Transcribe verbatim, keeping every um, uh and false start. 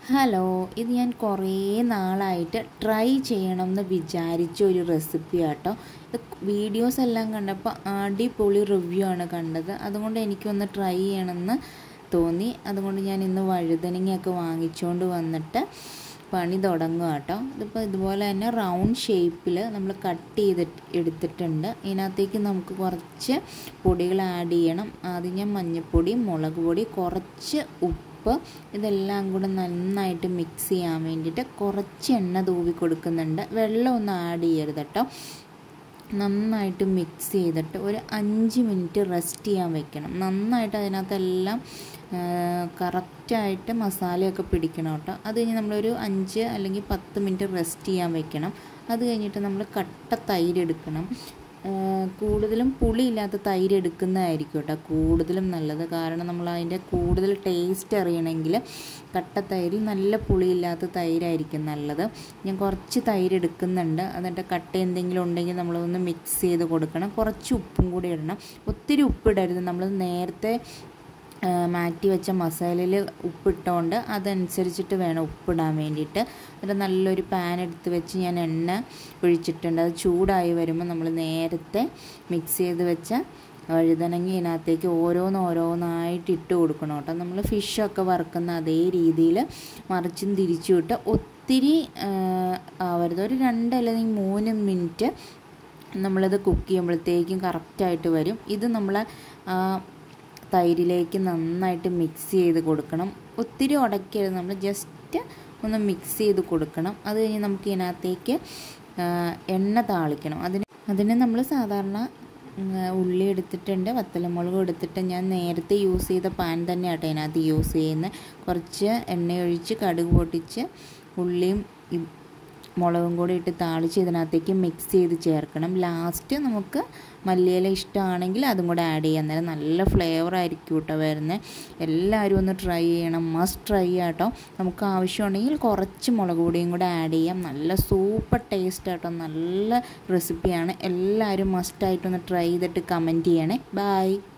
Hello, ഇത് ഞാൻ കുറേ നാളായിട്ട് ട്രൈ ചെയ്യണമെന്ന് വിചാരിച്ച ഒരു റെസിപ്പി ആട്ടോ. ഇത് വീഡിയോസ് എല്ലാം കണ്ടപ്പോൾ അടിപൊളി റിവ്യൂ ആണ് കണ്ടത്. അതുകൊണ്ട് എനിക്കൊന്ന് ട്രൈ ചെയ്യണമെന്ന് തോന്നി. അതുകൊണ്ട് ഞാൻ ഇന്ന് വഴുതനങ്ങയൊക്കെ വാങ്ങിച്ചുകൊണ്ട് വന്നിട്ട് പണി തുടങ്ങുക കേട്ടോ. ഇതിപ്പോൾ ഇതുപോലെ തന്നെ റൗണ്ട് ഷേപ്പിൽ നമ്മൾ കട്ട് ചെയ്തിട്ട് എടുത്തിട്ടുണ്ട്. ഇതിനകത്തേക്ക് നമുക്ക് കുറച്ച് പൊടികൾ ആഡ് ചെയ്യണം. ആദ്യം ഞാൻ മഞ്ഞൾപ്പൊടി, മുളക് പൊടി, കുറച്ച് ഉപ്പ്, ഇതെല്ലാം കൂടെ നന്നായിട്ട് മിക്സ് ചെയ്യാൻ വേണ്ടിയിട്ട് കുറച്ച് എണ്ണ തൂവി കൊടുക്കുന്നുണ്ട്. വെള്ളമൊന്നും ആഡ് ചെയ്യരുത് കേട്ടോ. നന്നായിട്ട് മിക്സ് ചെയ്തിട്ട് ഒരു അഞ്ച് മിനിറ്റ് റെസ്റ്റ് ചെയ്യാൻ വെക്കണം. നന്നായിട്ട് അതിനകത്തെല്ലാം കറക്റ്റായിട്ട് മസാലയൊക്കെ പിടിക്കണം കേട്ടോ. അത് കഴിഞ്ഞ് നമ്മളൊരു അഞ്ച് അല്ലെങ്കിൽ പത്ത് മിനിറ്റ് റെസ്റ്റ് ചെയ്യാൻ വെക്കണം. അത് കഴിഞ്ഞിട്ട് നമ്മൾ കട്ട തൈര് എടുക്കണം. കൂടുതലും പുളിയില്ലാത്ത തൈര് എടുക്കുന്നതായിരിക്കും കേട്ടോ കൂടുതലും നല്ലത്. കാരണം നമ്മൾ അതിൻ്റെ കൂടുതൽ ടേസ്റ്റ് അറിയണമെങ്കിൽ കട്ട തൈരിൽ നല്ല പുളിയില്ലാത്ത തൈരായിരിക്കും നല്ലത്. ഞാൻ കുറച്ച് തൈര് എടുക്കുന്നുണ്ട്. അതിൻ്റെ കട്ട എന്തെങ്കിലും ഉണ്ടെങ്കിൽ നമ്മളതൊന്ന് മിക്സ് ചെയ്ത് കൊടുക്കണം. കുറച്ച് ഉപ്പും കൂടി ഇടണം. ഒത്തിരി ഉപ്പിടരുത്. നമ്മൾ നേരത്തെ മാറ്റി വെച്ച മസാലയിൽ ഉപ്പിട്ടുകൊണ്ട് അതനുസരിച്ചിട്ട് വേണം ഉപ്പിടാൻ വേണ്ടിയിട്ട്. എന്നിട്ട് നല്ലൊരു പാൻ എടുത്ത് വെച്ച് ഞാൻ എണ്ണ ഒഴിച്ചിട്ടുണ്ട്. അത് ചൂടായി വരുമ്പോൾ നമ്മൾ നേരത്തെ മിക്സ് ചെയ്ത് വെച്ച വഴുതനങ്ങ ഇതിനകത്തേക്ക് ഓരോന്ന് ഓരോന്നായിട്ട് ഇട്ട് കൊടുക്കണം കേട്ടോ. നമ്മൾ ഫിഷൊക്കെ വറുക്കുന്ന അതേ രീതിയിൽ മറിച്ചും തിരിച്ചും ഇട്ട് ഒത്തിരി ആവരുത്. ഒരു രണ്ട് അല്ലെങ്കിൽ മൂന്ന് മിനിറ്റ് നമ്മളത് കുക്ക് ചെയ്യുമ്പോഴത്തേക്കും കറക്റ്റായിട്ട് വരും. ഇത് നമ്മൾ തൈരിലേക്ക് നന്നായിട്ട് മിക്സ് ചെയ്ത് കൊടുക്കണം. ഒത്തിരി ഉടക്കരുത്. നമ്മൾ ജസ്റ്റ് ഒന്ന് മിക്സ് ചെയ്ത് കൊടുക്കണം. അത് കഴിഞ്ഞ് നമുക്ക് ഇതിനകത്തേക്ക് എണ്ണ താളിക്കണം. അതിന് അതിന് നമ്മൾ സാധാരണ ഉള്ളി എടുത്തിട്ടുണ്ട്, വത്തലമുളകും എടുത്തിട്ട് ഞാൻ നേരത്തെ യൂസ് ചെയ്ത പാൻ തന്നെയാട്ടോ ഇതിനകത്ത് യൂസ് ചെയ്യുന്നത്. കുറച്ച് എണ്ണ ഒഴിച്ച് കടുക് പൊട്ടിച്ച് ഉള്ളിയും മുളകും കൂടി ഇട്ട് താളിച്ച് ഇതിനകത്തേക്ക് മിക്സ് ചെയ്ത് ചേർക്കണം. ലാസ്റ്റ് നമുക്ക് മല്ലിയില ഇഷ്ടമാണെങ്കിൽ അതും കൂടെ ആഡ് ചെയ്യാം. അന്നേരം നല്ല ഫ്ലേവർ ആയിരിക്കും കേട്ടോ വരുന്നത്. എല്ലാവരും ഒന്ന് ട്രൈ ചെയ്യണം. മസ്റ്റ് ട്രൈ ചെയ്യാം കേട്ടോ. നമുക്ക് ആവശ്യമുണ്ടെങ്കിൽ കുറച്ച് മുളക് പൊടിയും കൂടെ ആഡ് ചെയ്യാം. നല്ല സൂപ്പർ ടേസ്റ്റ് ആട്ടോ. നല്ല റെസിപ്പിയാണ്. എല്ലാവരും മസ്റ്റായിട്ടൊന്ന് ട്രൈ ചെയ്തിട്ട് കമൻറ്റ് ചെയ്യണേ. ബൈ.